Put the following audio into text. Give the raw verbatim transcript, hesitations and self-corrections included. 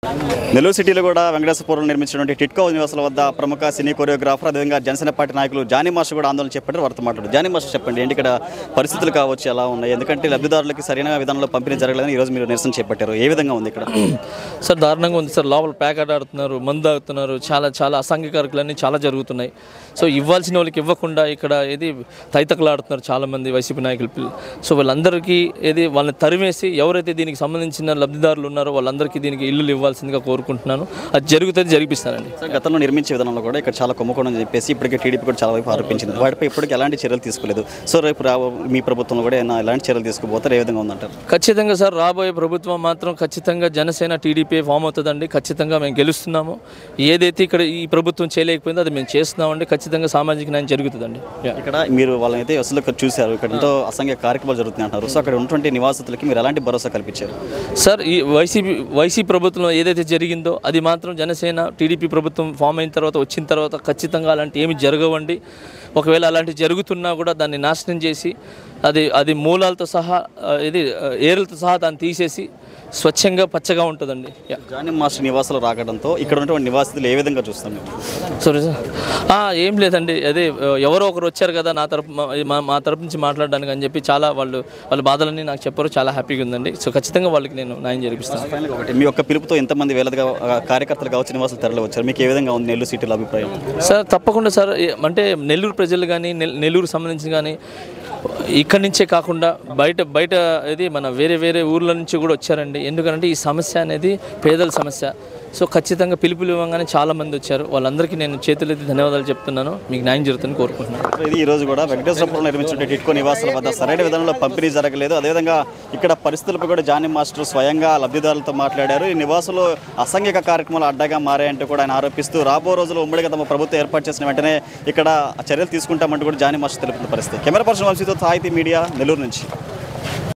నెల్లూరు సిటీలో కూడా వెంకటేశ్వరపురంలో నిర్మించినటువంటి టిట్కో నివాసాల వద్ద ప్రముఖ సినీ కొరియోగ్రాఫర్ అదేవిధంగా జనసేన పార్టీ నాయకులు జానీ మాస్టర్ కూడా ఆందోళన చెప్పారు. వారితో మాట్లాడు. జానీ మాస్టర్ చెప్పండి, ఏంటి ఇక్కడ పరిస్థితులు కావచ్చు ఎలా ఉన్నాయి? ఎందుకంటే లబ్ధిదారులకి సరైన విధానంలో పంపిణీ జరగలేదని ఈరోజు మీరు నిరసన చేపట్టారు. ఏ విధంగా ఉంది ఇక్కడ? సార్ దారుణంగా ఉంది సార్. లోపల ప్యాకెట్ ఆడుతున్నారు, మందు ఆడుతున్నారు, చాలా చాలా అసాంఘికారకులన్నీ చాలా జరుగుతున్నాయి. సో ఇవ్వాల్సిన వాళ్ళకి ఇవ్వకుండా ఇక్కడ ఏది తైతకలు ఆడుతున్నారు చాలామంది వైసీపీ నాయకులు పిల్లలు. సో వాళ్ళందరికీ ఏది వాళ్ళని తరిమేసి ఎవరైతే దీనికి సంబంధించిన లబ్ధిదారులు ఉన్నారో వాళ్ళందరికీ దీనికి ఇల్లులు ఇవ్వాల్సిందిగా కోరుకుంటున్నాను. అది జరుగుతుంది, జరిపిస్తానండి. గతంలో నిర్మించే విధానంలో కూడా ఇక్కడ చాలా కుంభకోణం అని చెప్పేసి ఇప్పటికే టీడీపీ కూడా చాలా వైపు ఆరోపించింది. వాటిపై ఇప్పటికీ ఎలాంటి చర్యలు తీసుకోలేదు. సో రేపు మీ ప్రభుత్వంలో కూడా ఏమైనా ఎలాంటి చర్యలు తీసుకోబోతారు? ఏ విధంగా ఉందంటారు? ఖచ్చితంగా సార్, రాబోయే ప్రభుత్వం మాత్రం ఖచ్చితంగా జనసేన టీడీపీ ఫామ్ అవుతుందండి. ఖచ్చితంగా మేము గెలుస్తున్నాము. ఏదైతే ఇక్కడ ఈ ప్రభుత్వం చేయలేకపోయిందో అది మేము చేస్తున్నామండి. ఖచ్చితంగా సామాజిక న్యాయం జరుగుతుందండి. ఇక్కడ మీరు వాళ్ళని అయితే అసలు చూశారు, ఇక్కడ ఎంతో అసంఖ్య కార్యక్రమాలు జరుగుతున్నాయి అంటారు. సో అక్కడ ఉన్నటువంటి నివాసితులకి మీరు ఎలాంటి భరోసా కల్పించారు? సార్ ఈ వైసీపీ వైసీపీ ప్రభుత్వంలో ఏదైతే జరిగిందో అది మాత్రం జనసేన టీడీపీ ప్రభుత్వం ఫామ్ అయిన తర్వాత వచ్చిన తర్వాత ఖచ్చితంగా అలాంటి ఏమి జరగవండి. ఒకవేళ అలాంటివి జరుగుతున్నా కూడా దాన్ని నాశనం చేసి అది అది మూలాలతో సహా ఇది ఏరులతో సహా దాన్ని తీసేసి స్వచ్ఛంగా పచ్చగా ఉంటుందండి. జానీ మాస్టర్ నివాసాలు రాకడంతో ఇక్కడ ఉన్నటువంటి నివాసితులు ఏ విధంగా చూస్తాను? సరే సార్, ఏం లేదండి, అదే ఎవరో ఒకరు వచ్చారు కదా నా తరపు మా తరపు నుంచి మాట్లాడడానికి అని చెప్పి చాలా వాళ్ళు వాళ్ళ బాధలన్నీ నాకు చెప్పారు. చాలా హ్యాపీగా ఉందండి. సో ఖచ్చితంగా వాళ్ళకి నేను న్యాయం జరిపిస్తాను. ఒకటి మీ యొక్క పిలుపుతో ఎంతమంది వేలదిగా కార్యకర్తలు కావచ్చు నివాసాలు తరలి వచ్చారు. మీకు ఏ విధంగా ఉంది నెల్లూరు సిటీలో అభిప్రాయం? సార్ తప్పకుండా సార్, అంటే నెల్లూరు ప్రజలు కానీ నెల్లూరు సంబంధించి కానీ ఇక్కడి నుంచే కాకుండా బయట బయట ఇది మన వేరే వేరే ఊర్ల నుంచి కూడా వచ్చారండి. ఎందుకంటే ఈ సమస్య అనేది పేదల సమస్య. సో ఖచ్చితంగా పిలుపులు ఇవ్వగానే చాలామంది వచ్చారు. వాళ్ళందరికీ నేను చేతులెత్తి ధన్యవాదాలు చెప్తున్నాను. మీకు న్యాయం జరుగుతుందని కోరుకుంటున్నాను. ఇది ఈరోజు కూడా వెంకటేశ్వరపురంలో నిర్మించిన టిట్కో నివాసాల వద్ద సరైన విధానంలో పంపిణీ జరగలేదు. అదేవిధంగా ఇక్కడ పరిస్థితులపై కూడా జానీ మాస్టర్ స్వయంగా లబ్ధిదారులతో మాట్లాడారు. ఈ నివాసులు అసంఘిక కార్యక్రమాలు అడ్డగా మారాయంటూ కూడా ఆయన ఆరోపిస్తూ రాబో రోజుల్లో ఉమ్మడిగా తమ ప్రభుత్వం ఏర్పాటు చేసిన వెంటనే ఇక్కడ చర్యలు తీసుకుంటామంటూ కూడా జానీ మాస్టర్ తెలుపుతున్న పరిస్థితి. కెమెరా పర్సన్ వంశీతో సాహితీ మీడియా నెల్లూరు నుంచి.